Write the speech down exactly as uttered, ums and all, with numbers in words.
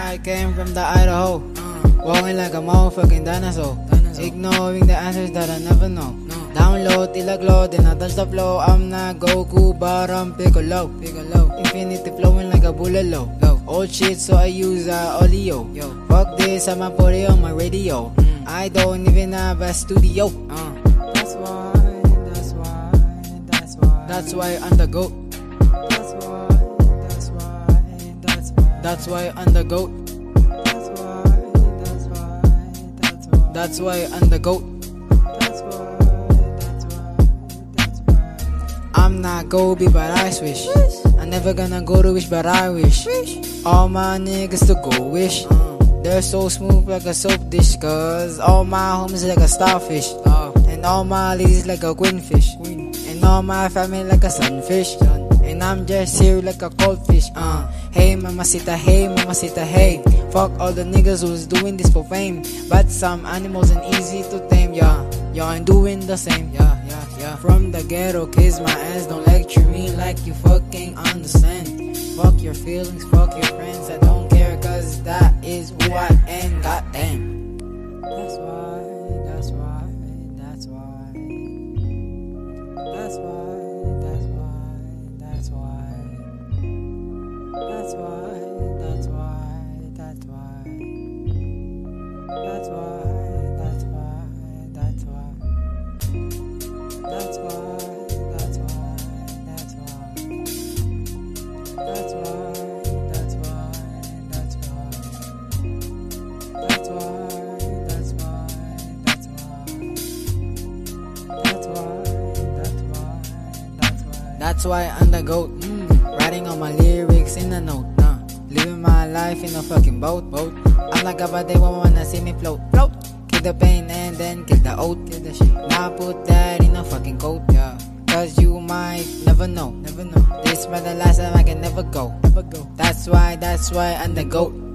I came from the Idaho, walking like a motherfucking dinosaur, ignoring the answers that I never know. Download till I glow, then I touch the flow. I'm not Goku, but I'm Piccolo. Infinity flowing like a bullet low. Old shit, so I use uh, audio. Fuck this, I'ma put it on my radio. I don't even have a studio. That's why, that's why, that's why. That's why I'm the GOAT. That's why, that's why, that's why. That's why I'm the GOAT. That's why, that's why, that's why. That's why I'm the GOAT. That's why, that's why, that's why. I'm not Gobi, but I swish. I'm never gonna go to wish, but I wish. All my niggas to go wish. They're so smooth like a soap dish, cause all my homies like a starfish, and all my ladies like a queenfish, and all my family like a sunfish, and I'm just here like a goldfish. Uh, hey mamacita, hey mamacita, hey. Fuck all the niggas who's doing this for fame, but some animals ain't easy to tame. Yeah, y'all ain't doing the same. Yeah, yeah, yeah. From the ghetto, kiss my ass. Don't lecture me like you fucking understand. Fuck your feelings, fuck your friends. I don't care, cause that is who I am. Goddamn. That's why, that's why, that's why. That's why, that's why, that's why. That's why, that's why, that's why. That's why, that's why, that's why. That's why, that's why, that's why. That's why, that's why, that's why. That's why, that's why, that's why. That's why, that's why, that's why. That's why I'm the GOAT. Mm. Writing all my lyrics in a note. Nah. Living my life in a fucking boat. boat. I'm like a bad, they won't wanna see me float. Float. Kill the pain and then kill the oat. Kill the shit. Now put that in a fucking coat. Yeah. Cause you might never know. Never know. This might the last time I can never go. Never go. That's why, that's why I'm the GOAT.